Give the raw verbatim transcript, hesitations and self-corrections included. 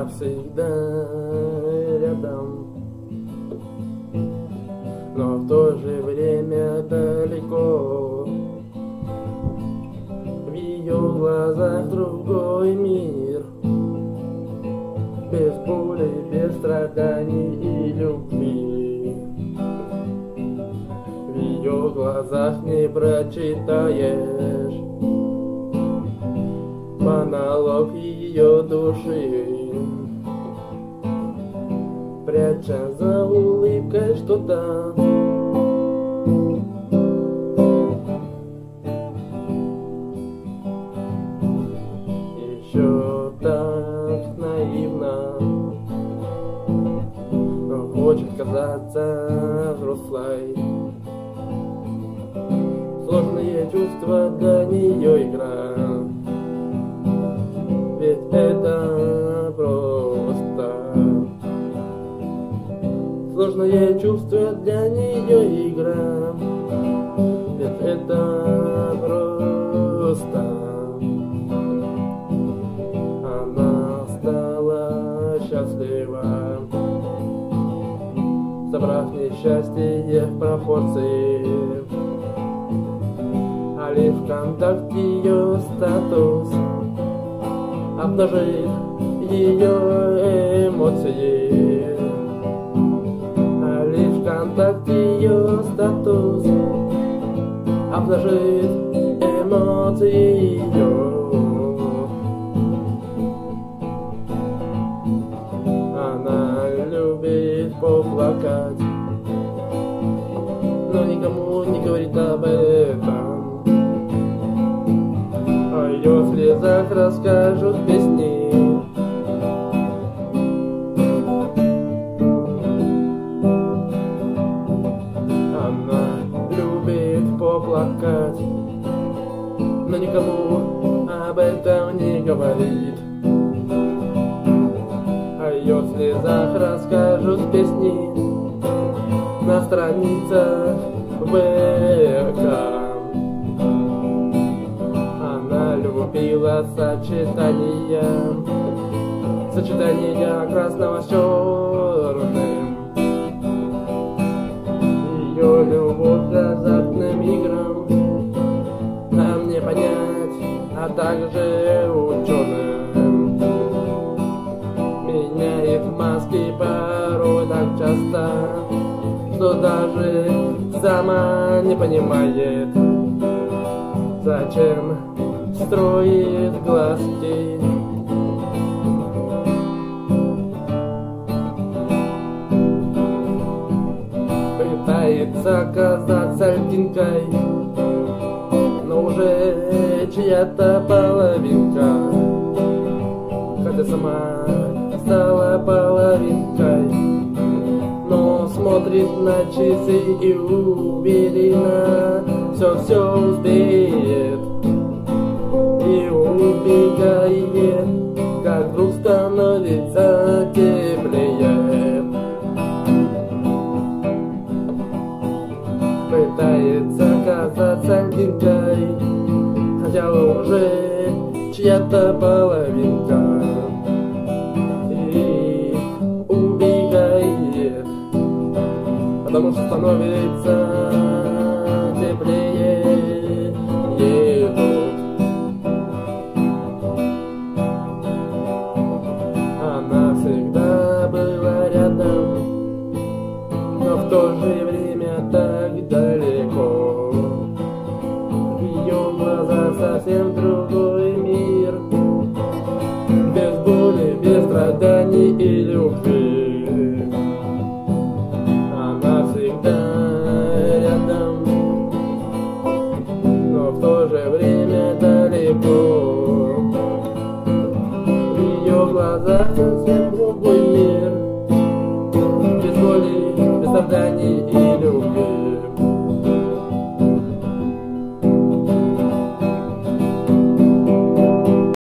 Она всегда рядом, но в то же время далеко. В ее глазах другой мир, без боли, без страданий и любви. В ее глазах не прочитаешь монолог ее души, пряча за улыбкой что-то. Еще так наивно, но хочет казаться взрослой. Сложные чувства для нее игра, ведь это просто. Сложные чувства для нее игра, ведь это просто. Она стала счастлива, собрав несчастье в пропорции. А лишь ВКонтакте ее статус обнажит ее эмоции. А лишь ВКонтакте ее статус обнажит эмоции ее. Она любит поплакать, но никому не говорит об этом. О ее слезах расскажут песни. Она любит поплакать, но никому об этом не говорит. О ее слезах расскажут песни на страницах ВК. Она любила сочетание, сочетание красного с черным. Ее любовь к азартным играм нам не понять, а также ученым. Меняет маски порой так часто, что даже сама не понимает, зачем строит глазки. Пытается казаться льдинкой, но уже чья-то половинка, хотя сама стала половинкой. Но смотрит на часы и уверена, все-все успеет. И убегает, как вдруг становится теплее. Пытается казаться льдинкой, хотя уже чья-то половинка. И убегает, потому что становится теплее. Едут. Она всегда была рядом, но в то же время так далеко. В ее глазах совсем другой мир, без боли, без страданий и любви. Она всегда рядом, но в то же время далеко. В ее глазах совсем другой мир, без боли, без страданий.